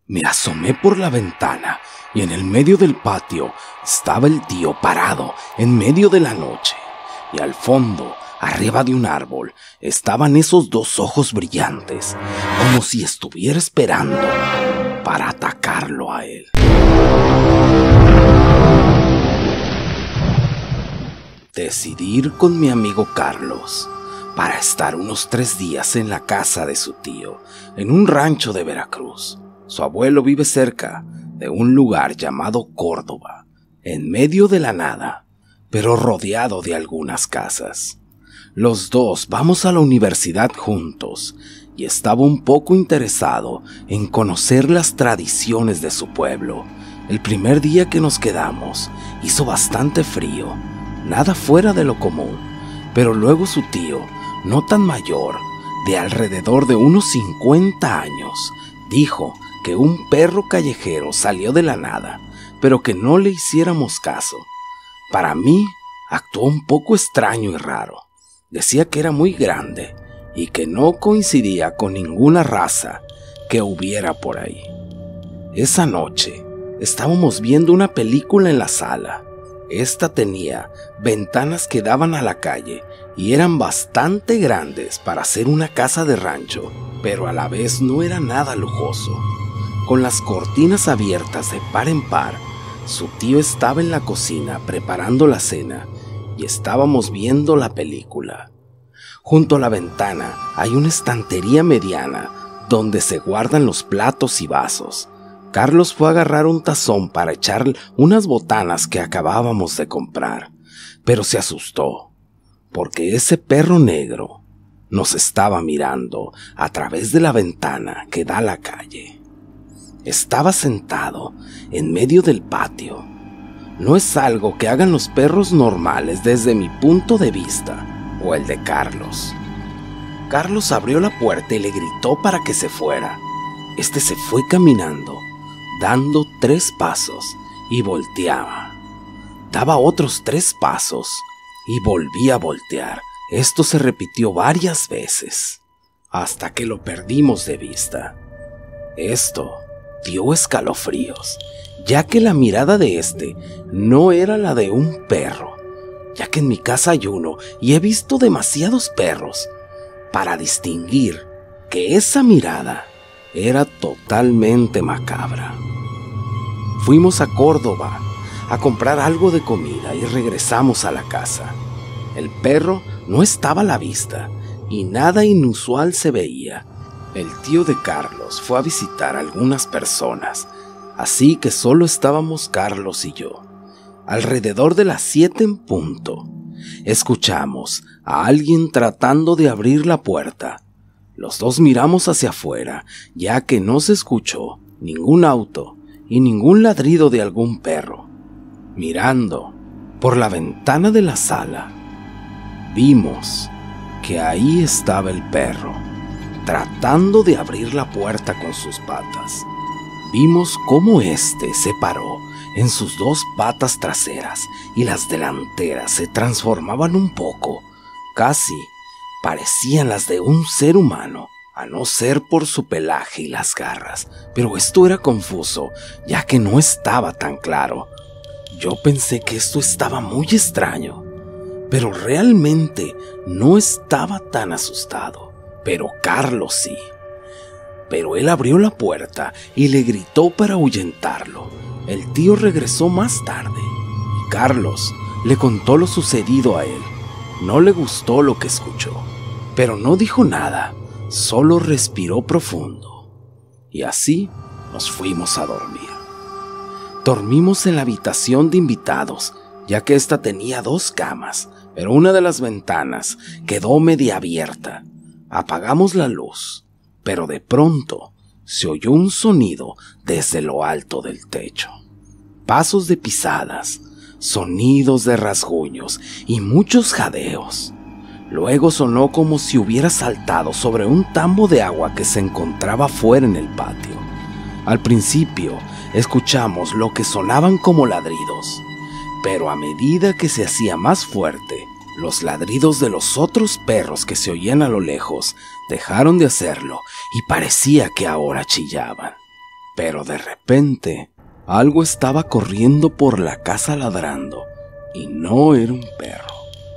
Me asomé por la ventana y en el medio del patio estaba el tío parado en medio de la noche. Y al fondo, arriba de un árbol, estaban esos dos ojos brillantes, como si estuviera esperando para atacarlo a él. Decidí ir con mi amigo Carlos para estar unos 3 días en la casa de su tío, en un rancho de Veracruz. Su abuelo vive cerca de un lugar llamado Córdoba, en medio de la nada, pero rodeado de algunas casas. Los dos vamos a la universidad juntos y estaba un poco interesado en conocer las tradiciones de su pueblo. El primer día que nos quedamos hizo bastante frío, nada fuera de lo común, pero luego su tío, no tan mayor, de alrededor de unos 50 años, dijo que un perro callejero salió de la nada, pero que no le hiciéramos caso. Para mí, actuó un poco extraño y raro. Decía que era muy grande y que no coincidía con ninguna raza que hubiera por ahí. Esa noche, estábamos viendo una película en la sala. Esta tenía ventanas que daban a la calle y eran bastante grandes para ser una casa de rancho, pero a la vez no era nada lujoso. Con las cortinas abiertas de par en par, su tío estaba en la cocina preparando la cena y estábamos viendo la película. Junto a la ventana hay una estantería mediana donde se guardan los platos y vasos. Carlos fue a agarrar un tazón para echar unas botanas que acabábamos de comprar, pero se asustó, porque ese perro negro nos estaba mirando a través de la ventana que da a la calle. Estaba sentado en medio del patio. No es algo que hagan los perros normales desde mi punto de vista, o el de Carlos. Carlos abrió la puerta y le gritó para que se fuera. Este se fue caminando, dando 3 pasos y volteaba. Daba otros 3 pasos y volvía a voltear. Esto se repitió varias veces, hasta que lo perdimos de vista. Esto dio escalofríos, ya que la mirada de este no era la de un perro, ya que en mi casa hay uno y he visto demasiados perros para distinguir que esa mirada era totalmente macabra. Fuimos a Córdoba a comprar algo de comida y regresamos a la casa. El perro no estaba a la vista y nada inusual se veía. El tío de Carlos fue a visitar a algunas personas, así que solo estábamos Carlos y yo. Alrededor de las 7 en punto, escuchamos a alguien tratando de abrir la puerta. Los dos miramos hacia afuera, ya que no se escuchó ningún auto y ningún ladrido de algún perro. Mirando por la ventana de la sala, vimos que ahí estaba el perro, tratando de abrir la puerta con sus patas. Vimos cómo éste se paró en sus 2 patas traseras y las delanteras se transformaban un poco, casi parecían las de un ser humano, a no ser por su pelaje y las garras, pero esto era confuso, ya que no estaba tan claro. Yo pensé que esto estaba muy extraño, pero realmente no estaba tan asustado. Pero Carlos sí. Pero él abrió la puerta y le gritó para ahuyentarlo. El tío regresó más tarde y Carlos le contó lo sucedido a él. No le gustó lo que escuchó, pero no dijo nada, solo respiró profundo. Y así nos fuimos a dormir. Dormimos en la habitación de invitados, ya que esta tenía 2 camas, pero una de las ventanas quedó media abierta. Apagamos la luz, pero de pronto se oyó un sonido desde lo alto del techo. Pasos de pisadas, sonidos de rasguños y muchos jadeos. Luego sonó como si hubiera saltado sobre un tambo de agua que se encontraba fuera en el patio. Al principio escuchamos lo que sonaban como ladridos, pero a medida que se hacía más fuerte, los ladridos de los otros perros que se oían a lo lejos dejaron de hacerlo y parecía que ahora chillaban. Pero de repente, algo estaba corriendo por la casa ladrando, y no era un perro.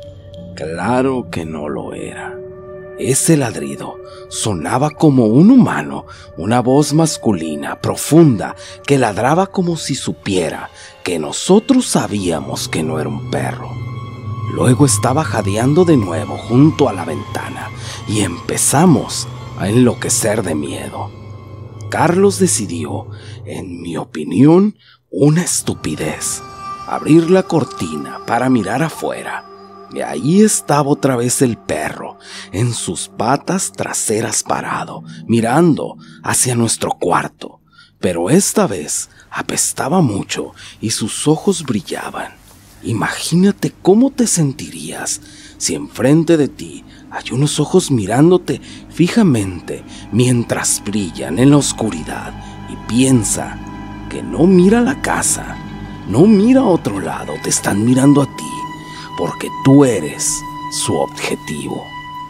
Claro que no lo era. Ese ladrido sonaba como un humano, una voz masculina, profunda, que ladraba como si supiera que nosotros sabíamos que no era un perro. Luego estaba jadeando de nuevo junto a la ventana y empezamos a enloquecer de miedo. Carlos decidió, en mi opinión, una estupidez: abrir la cortina para mirar afuera. Y ahí estaba otra vez el perro, en sus patas traseras parado, mirando hacia nuestro cuarto. Pero esta vez apestaba mucho y sus ojos brillaban. Imagínate cómo te sentirías si enfrente de ti hay unos ojos mirándote fijamente mientras brillan en la oscuridad, y piensa que no mira la casa, no mira a otro lado, te están mirando a ti, porque tú eres su objetivo.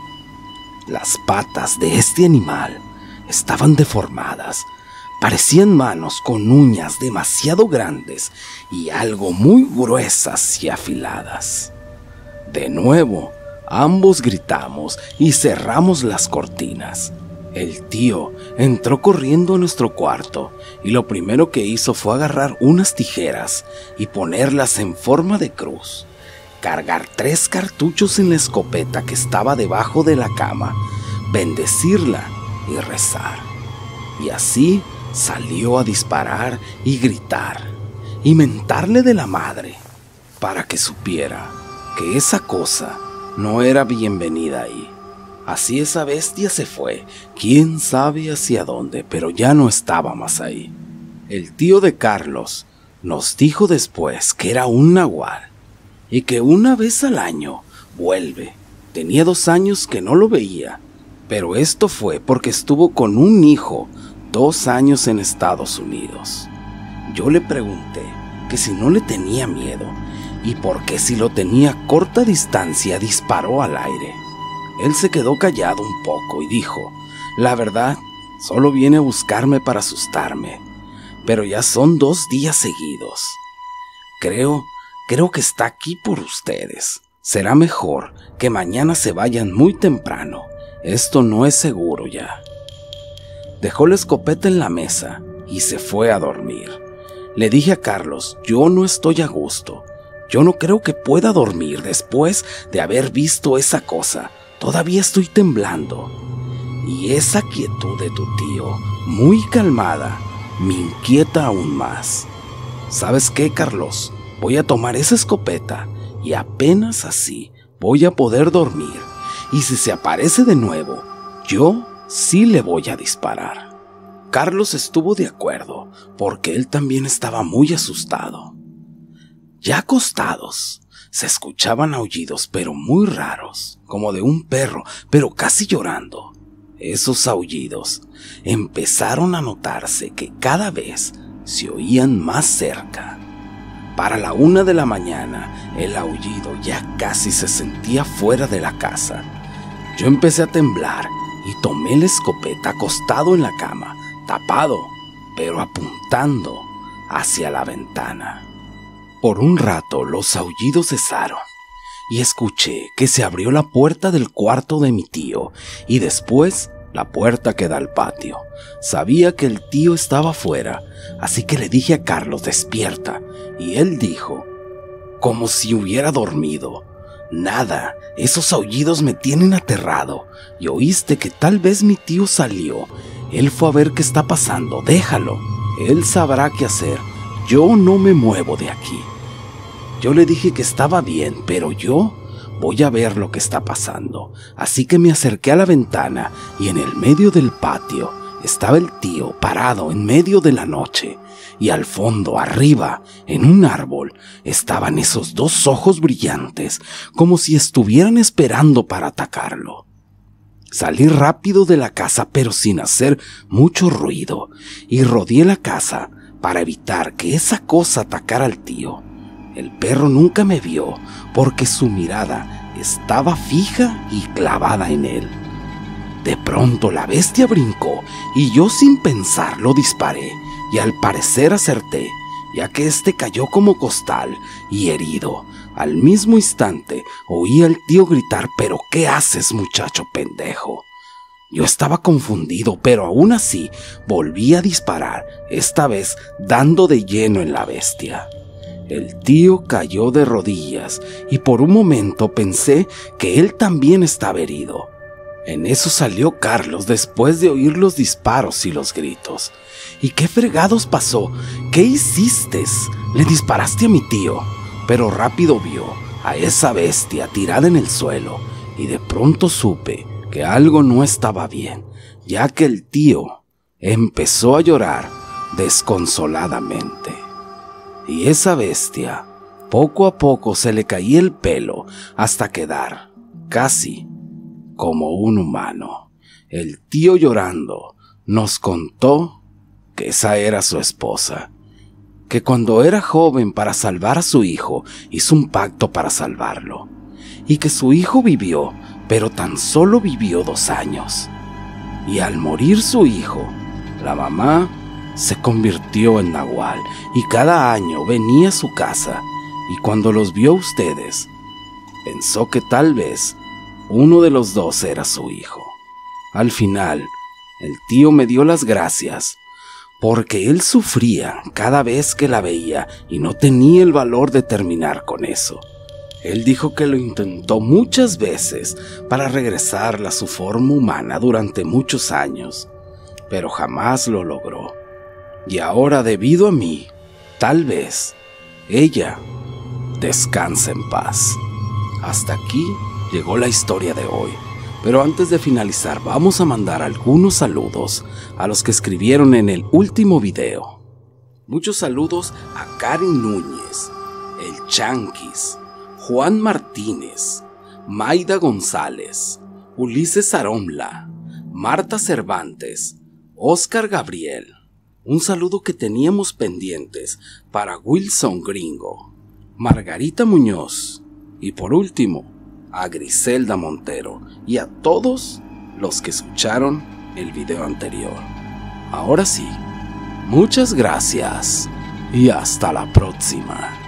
Las patas de este animal estaban deformadas, parecían manos con uñas demasiado grandes y algo muy gruesas y afiladas. De nuevo, ambos gritamos y cerramos las cortinas. El tío entró corriendo a nuestro cuarto y lo primero que hizo fue agarrar unas tijeras y ponerlas en forma de cruz, cargar 3 cartuchos en la escopeta que estaba debajo de la cama, bendecirla y rezar. Y así salió a disparar y gritar y mentarle de la madre, para que supiera que esa cosa no era bienvenida ahí. Así esa bestia se fue, quién sabe hacia dónde, pero ya no estaba más ahí. El tío de Carlos nos dijo después que era un nahual y que una vez al año vuelve. Tenía 2 años que no lo veía, pero esto fue porque estuvo con un hijo 2 años en Estados Unidos. Yo le pregunté que si no le tenía miedo y por qué, si lo tenía a corta distancia, disparó al aire. Él se quedó callado un poco y dijo: la verdad, solo viene a buscarme para asustarme, pero ya son 2 días seguidos. Creo que está aquí por ustedes. Será mejor que mañana se vayan muy temprano. Esto no es seguro ya. Dejó la escopeta en la mesa y se fue a dormir. Le dije a Carlos: yo no estoy a gusto. Yo no creo que pueda dormir después de haber visto esa cosa. Todavía estoy temblando. Y esa quietud de tu tío, muy calmada, me inquieta aún más. ¿Sabes qué, Carlos? Voy a tomar esa escopeta y apenas así voy a poder dormir. Y si se aparece de nuevo, yo sí le voy a disparar. Carlos estuvo de acuerdo, porque él también estaba muy asustado. Ya acostados, se escuchaban aullidos, pero muy raros, como de un perro, pero casi llorando. Esos aullidos empezaron a notarse que cada vez se oían más cerca. Para la 1 de la mañana, el aullido ya casi se sentía fuera de la casa. Yo empecé a temblar y tomé la escopeta acostado en la cama, tapado, pero apuntando hacia la ventana. Por un rato los aullidos cesaron y escuché que se abrió la puerta del cuarto de mi tío y después la puerta que da al patio. Sabía que el tío estaba afuera, así que le dije a Carlos: despierta, y él dijo, como si hubiera dormido: nada, esos aullidos me tienen aterrado. Y oíste que tal vez mi tío salió. Él fue a ver qué está pasando. Déjalo, él sabrá qué hacer. Yo no me muevo de aquí. Yo le dije que estaba bien, pero yo voy a ver lo que está pasando. Así que me acerqué a la ventana y en el medio del patio estaba el tío parado en medio de la noche. Y al fondo, arriba, en un árbol, estaban esos 2 ojos brillantes, como si estuvieran esperando para atacarlo. Salí rápido de la casa, pero sin hacer mucho ruido, y rodeé la casa para evitar que esa cosa atacara al tío. El perro nunca me vio porque su mirada estaba fija y clavada en él. De pronto la bestia brincó y yo, sin pensarlo, disparé, y al parecer acerté, ya que este cayó como costal y herido. Al mismo instante oí al tío gritar: «¿Pero qué haces, muchacho pendejo?». Yo estaba confundido, pero aún así volví a disparar, esta vez dando de lleno en la bestia. El tío cayó de rodillas y por un momento pensé que él también estaba herido. En eso salió Carlos después de oír los disparos y los gritos. «¿Y qué fregados pasó? ¿Qué hiciste? Le disparaste a mi tío». Pero rápido vio a esa bestia tirada en el suelo y de pronto supe que algo no estaba bien, ya que el tío empezó a llorar desconsoladamente. Y esa bestia, poco a poco se le caía el pelo hasta quedar casi como un humano. El tío, llorando, nos contó que esa era su esposa, que cuando era joven, para salvar a su hijo, hizo un pacto para salvarlo, y que su hijo vivió, pero tan solo vivió 2 años. Y al morir su hijo, la mamá se convirtió en nahual y cada año venía a su casa, y cuando los vio a ustedes, pensó que tal vez uno de los 2 era su hijo. Al final, el tío me dio las gracias, porque él sufría cada vez que la veía y no tenía el valor de terminar con eso. Él dijo que lo intentó muchas veces para regresarla a su forma humana durante muchos años, pero jamás lo logró. Y ahora, debido a mí, tal vez ella descanse en paz. Hasta aquí llegó la historia de hoy. Pero antes de finalizar, vamos a mandar algunos saludos a los que escribieron en el último video. Muchos saludos a Karin Núñez, El Chanquis, Juan Martínez, Maida González, Ulises Aromla, Marta Cervantes, Oscar Gabriel. Un saludo que teníamos pendientes para Wilson Gringo, Margarita Muñoz y por último a Griselda Montero y a todos los que escucharon el video anterior. Ahora sí, muchas gracias y hasta la próxima.